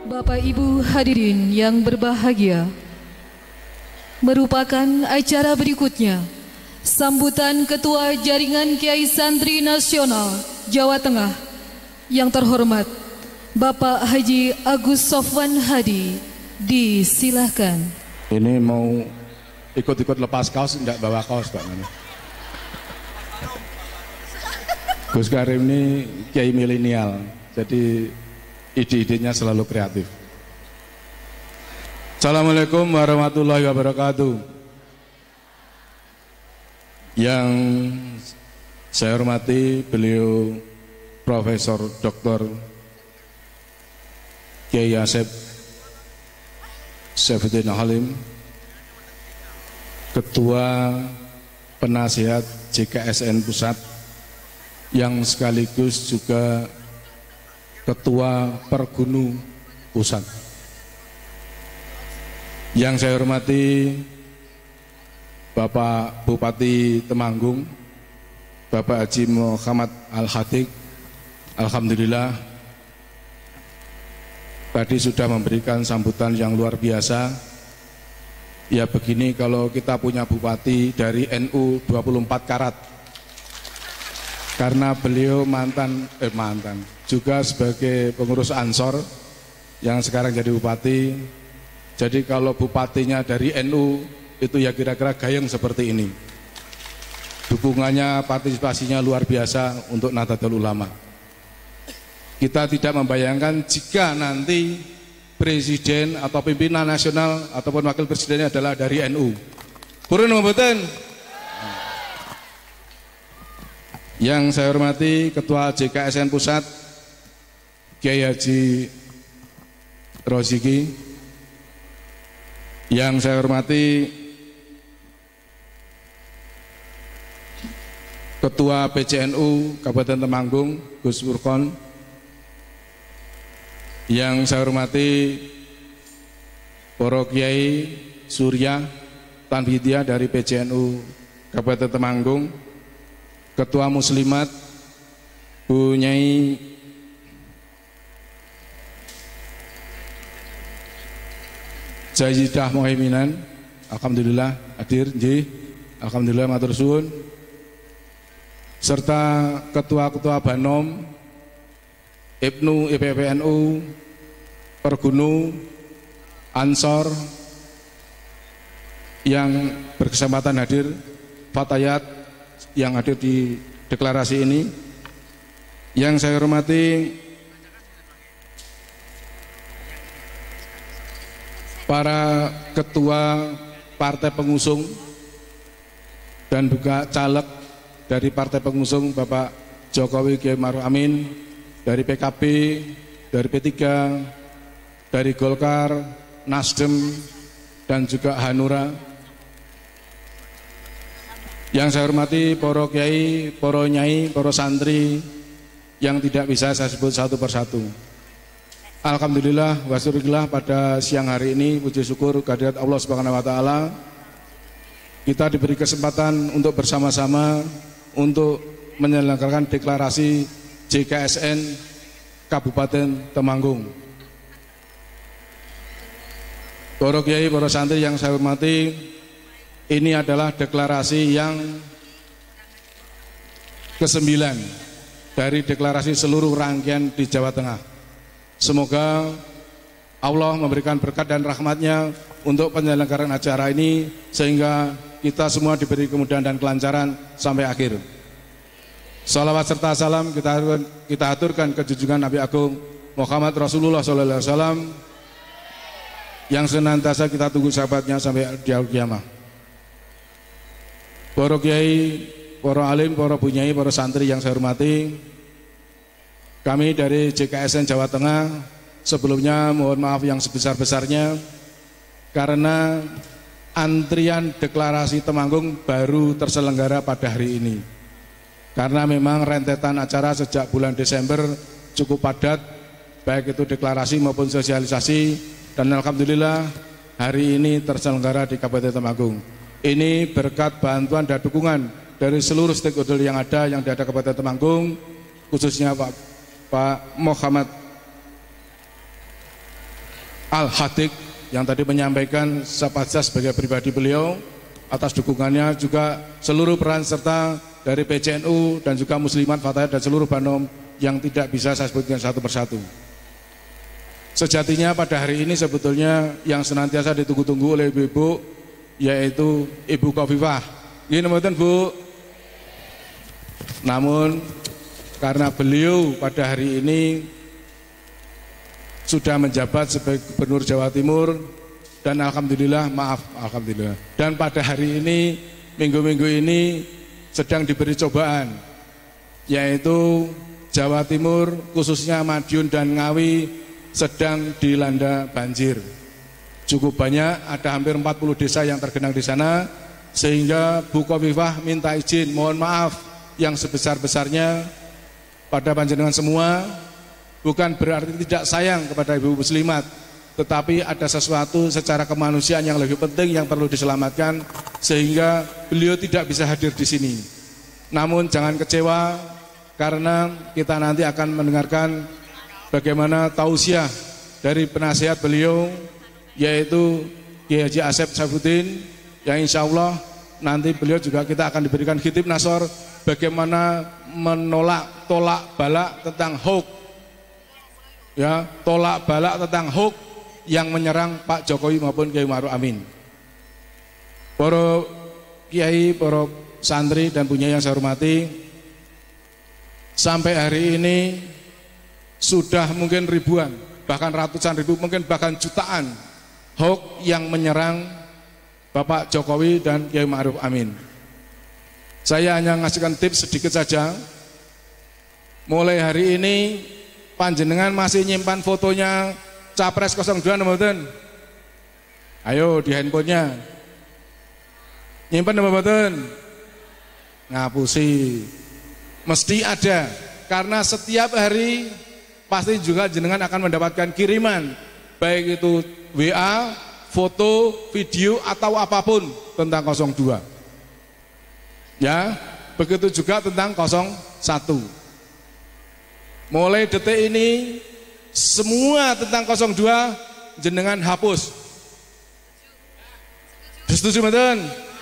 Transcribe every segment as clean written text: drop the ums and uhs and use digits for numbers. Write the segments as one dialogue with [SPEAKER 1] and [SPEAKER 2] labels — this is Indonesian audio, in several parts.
[SPEAKER 1] Bapak Ibu hadirin yang berbahagia, merupakan acara berikutnya sambutan Ketua Jaringan Kiai Santri Nasional Jawa Tengah yang terhormat Bapak Haji Agus Sofwan Hadi. Disilahkan.
[SPEAKER 2] Ini mau ikut-ikut lepas kaos, enggak bawa kaos Pak. Gus Karim ini kiai milenial, jadi ide-idenya selalu kreatif. Assalamualaikum warahmatullahi wabarakatuh. Yang saya hormati beliau Profesor Dr. Kiai Asep Saifuddin Halim, Ketua Penasihat JKSN Pusat, yang sekaligus juga Ketua Pergunu Pusat. Yang saya hormati Bapak Bupati Temanggung, Bapak Haji Muhammad Al-Khatib, alhamdulillah tadi sudah memberikan sambutan yang luar biasa. Ya begini kalau kita punya bupati dari NU 24 karat. Karena beliau mantan juga sebagai pengurus Ansor yang sekarang jadi bupati. Jadi kalau bupatinya dari NU itu ya kira-kira gayeng seperti ini. Dukungannya, partisipasinya luar biasa untuk Nahdlatul Ulama. Kita tidak membayangkan jika nanti presiden atau pimpinan nasional ataupun wakil presidennya adalah dari NU. Purun mboten? Yang saya hormati Ketua JKSN Pusat Kiai Haji Roziki. Yang saya hormati Ketua PCNU Kabupaten Temanggung Gus Furqon. Yang saya hormati para Kiai Surya Tanbidiyah dari PCNU Kabupaten Temanggung, Ketua Muslimat Bu Nyai Zaidah Moheminan, alhamdulillah hadir nggih, alhamdulillah matur suwun, serta ketua-ketua Banom, Ibnu IPPNU, Pergunu, Ansor yang berkesempatan hadir, Fatayat yang hadir di deklarasi ini. Yang saya hormati para ketua partai pengusung dan juga caleg dari partai pengusung, Bapak Jokowi Kiai Maruf Amin dari PKB, dari P3, dari Golkar, Nasdem, dan juga Hanura. Yang saya hormati para kiai, para nyai, para santri yang tidak bisa saya sebut satu persatu. Alhamdulillah wa syukurillah, pada siang hari ini puji syukur kehadirat Allah Subhanahu wa taala kita diberi kesempatan untuk bersama-sama untuk menyelenggarakan deklarasi JKSN Kabupaten Temanggung. Para kiai, para santri yang saya hormati, ini adalah deklarasi yang ke-9 dari deklarasi seluruh rangkaian di Jawa Tengah. Semoga Allah memberikan berkat dan rahmatnya untuk penyelenggaraan acara ini, sehingga kita semua diberi kemudahan dan kelancaran sampai akhir. Salawat serta salam kita aturkan ke junjungan Nabi Agung Muhammad Rasulullah SAW yang senantiasa kita tunggu sahabatnya sampai di akhir kiamat. Para kiai, para alim, para bunyai, para santri yang saya hormati, kami dari JKSN Jawa Tengah sebelumnya mohon maaf yang sebesar-besarnya karena antrian deklarasi Temanggung baru terselenggara pada hari ini. Karena memang rentetan acara sejak bulan Desember cukup padat, baik itu deklarasi maupun sosialisasi, dan alhamdulillah hari ini terselenggara di Kabupaten Temanggung. Ini berkat bantuan dan dukungan dari seluruh stakeholder yang ada di Kabupaten Temanggung, khususnya Pak Muhammad Al-Hadik yang tadi menyampaikan sapaja sebagai pribadi beliau atas dukungannya, juga seluruh peran serta dari PCNU dan juga Muslimat Fatayat dan seluruh Banom yang tidak bisa saya sebutkan satu persatu. Sejatinya pada hari ini sebetulnya yang senantiasa ditunggu-tunggu oleh ibu-ibu yaitu Ibu Khofifah. Gini mboten Bu. Namun karena beliau pada hari ini sudah menjabat sebagai Gubernur Jawa Timur dan alhamdulillah, dan pada hari ini, minggu-minggu ini sedang diberi cobaan, yaitu Jawa Timur khususnya Madiun dan Ngawi sedang dilanda banjir. Cukup banyak, ada hampir 40 desa yang tergenang di sana, sehingga Bu Khofifah minta izin, mohon maaf yang sebesar-besarnya pada panjenengan semua. Bukan berarti tidak sayang kepada ibu muslimat, tetapi ada sesuatu secara kemanusiaan yang lebih penting yang perlu diselamatkan, sehingga beliau tidak bisa hadir di sini. Namun jangan kecewa, karena kita nanti akan mendengarkan bagaimana tausiah dari penasihat beliau, yaitu Kiai Haji Asep Saifuddin, yang insya Allah nanti beliau juga kita akan diberikan khitib nasor bagaimana menolak tolak balak tentang hoax, ya, tolak balak tentang hoax yang menyerang Pak Jokowi maupun Kiai Ma'ruf Amin. Para kiai, para santri dan punya yang saya hormati, sampai hari ini sudah mungkin ribuan, bahkan ratusan ribu, mungkin bahkan jutaan hoax yang menyerang Bapak Jokowi dan Kiai Ma'ruf Amin. Saya hanya ngasihkan tips sedikit saja. Mulai hari ini panjenengan masih nyimpan fotonya Capres 02 mboten? Ayo di handphonenya. Nyimpan mboten? Ngapusi. Mesti ada, karena setiap hari pasti juga jenengan akan mendapatkan kiriman, baik itu WA, foto, video atau apapun tentang 02. Ya, begitu juga tentang 01. Mulai detik ini semua tentang 02 jenengan hapus. Setuju mboten?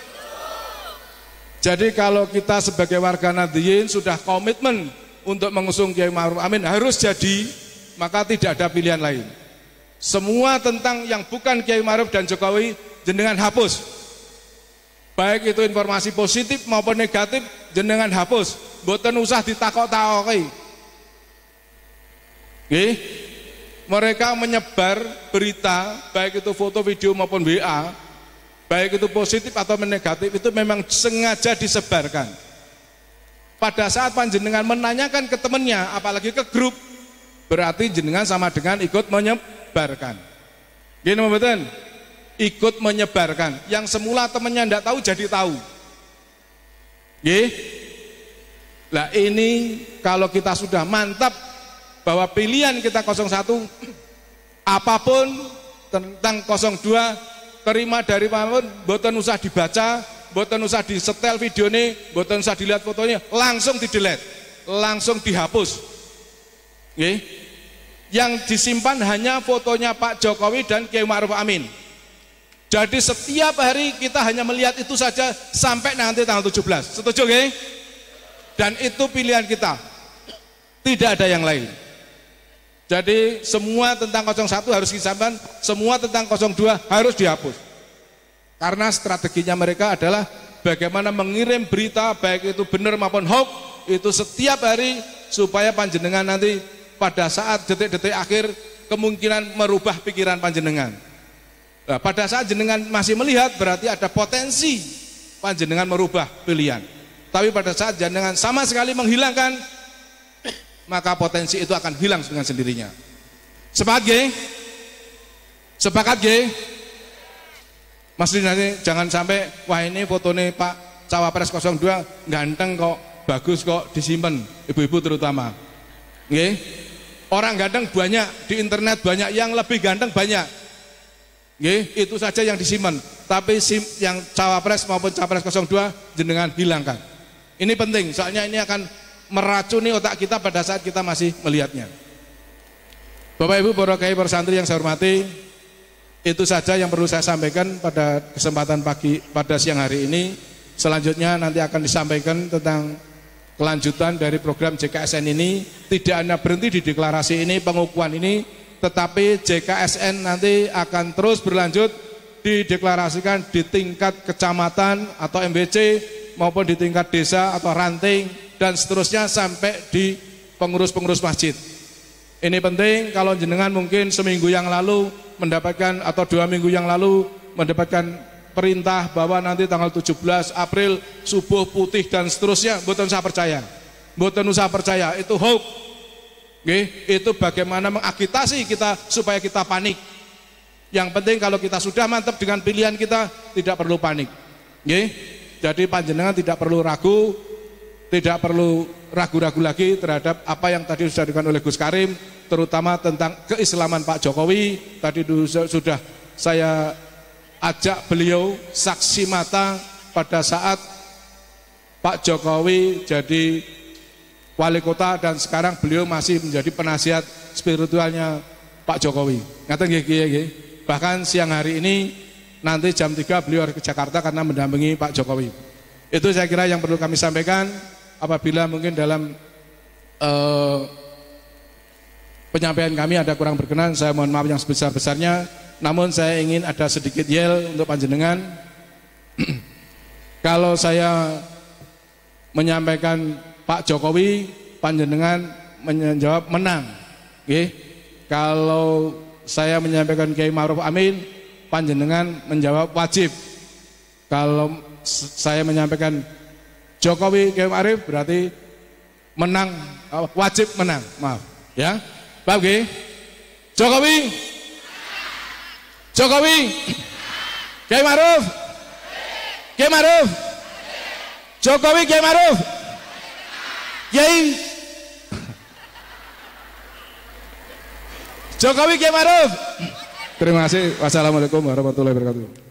[SPEAKER 2] Jadi kalau kita sebagai warga Nahdliyin sudah komitmen untuk mengusung Kiai Ma'ruf Amin, harus jadi, maka tidak ada pilihan lain. Semua tentang yang bukan Kiai Ma'ruf dan Jokowi jenengan hapus. Baik itu informasi positif maupun negatif jenengan hapus. Mboten usah ditakok-takoki. Nggih. Mereka menyebar berita baik itu foto, video maupun WA, baik itu positif atau negatif, itu memang sengaja disebarkan. Pada saat panjenengan menanyakan ke temannya, apalagi ke grup, berarti jenengan sama dengan ikut menyebarkan. Gini mboten? Ikut menyebarkan. Yang semula temannya tidak tahu jadi tahu. Nggih? Lah ini kalau kita sudah mantap bahwa pilihan kita 01, apapun tentang 02 terima dari apapun, mboten usah dibaca, mboten usah disetel videonya, mboten usah dilihat fotonya, langsung di-delete, langsung dihapus. Nggih. Yang disimpan hanya fotonya Pak Jokowi dan Kiai Ma'ruf Amin. Jadi setiap hari kita hanya melihat itu saja sampai nanti tanggal 17. Setuju nggih? Dan itu pilihan kita. Tidak ada yang lain. Jadi semua tentang 01 harus disimpan, semua tentang 02 harus dihapus. Karena strateginya mereka adalah bagaimana mengirim berita baik itu benar maupun hoax itu setiap hari supaya panjenengan nanti pada saat detik-detik akhir kemungkinan merubah pikiran panjenengan. Nah, pada saat jenengan masih melihat berarti ada potensi panjenengan merubah pilihan. Tapi pada saat jenengan sama sekali menghilangkan, maka potensi itu akan hilang dengan sendirinya. Sepakat nggih? Mas nanti jangan sampai wah ini fotonya Pak Cawapres 02 ganteng kok, bagus kok, disimpan, ibu-ibu terutama. Nggih? Orang ganteng banyak, di internet banyak, yang lebih ganteng banyak. Nggih, itu saja yang disimpan. Tapi yang Cawapres maupun Capres 02 jenengan hilangkan. Ini penting, soalnya ini akan meracuni otak kita pada saat kita masih melihatnya. Bapak Ibu, para kiai, para santri yang saya hormati, Itu saja yang perlu saya sampaikan pada kesempatan pada siang hari ini. Selanjutnya nanti akan disampaikan tentang kelanjutan dari program JKSN ini. Tidak hanya berhenti di deklarasi ini, pengukuhan ini, tetapi JKSN nanti akan terus berlanjut dideklarasikan di tingkat kecamatan atau MBC maupun di tingkat desa atau ranting dan seterusnya sampai di pengurus-pengurus masjid. Ini penting. Kalau jenengan mungkin seminggu yang lalu mendapatkan atau 2 minggu yang lalu mendapatkan perintah bahwa nanti tanggal 17 April subuh putih dan seterusnya, mboten usah percaya. Mboten usah percaya, itu hoax. Itu bagaimana mengagitasi kita supaya kita panik. Yang penting kalau kita sudah mantap dengan pilihan kita, tidak perlu panik. Jadi panjenengan tidak perlu ragu, tidak perlu ragu-ragu lagi terhadap apa yang tadi sudah dilakukan oleh Gus Karim, terutama tentang keislaman Pak Jokowi. Tadi sudah saya ajak beliau saksi mata pada saat Pak Jokowi jadi wali kota dan sekarang beliau masih menjadi penasihat spiritualnya Pak Jokowi. Ngaten nggih. Bahkan siang hari ini nanti jam 3 beliau harus ke Jakarta karena mendampingi Pak Jokowi. Itu saya kira yang perlu kami sampaikan. Apabila mungkin dalam penyampaian kami ada kurang berkenan, saya mohon maaf yang sebesar-besarnya. Namun saya ingin ada sedikit yel untuk panjenengan. Kalau saya menyampaikan Pak Jokowi, panjenengan menjawab menang. Kalau saya menyampaikan Kiai Ma'ruf Amin, panjenengan menjawab wajib. Kalau saya menyampaikan Jokowi Kiai Ma'ruf berarti menang, wajib menang. Maaf ya. Paham nggih? Jokowi Kiai Ma'ruf Jokowi Kiai Ma'ruf Jokowi Kiai Ma'ruf. Terima kasih. Wassalamualaikum warahmatullahi wabarakatuh.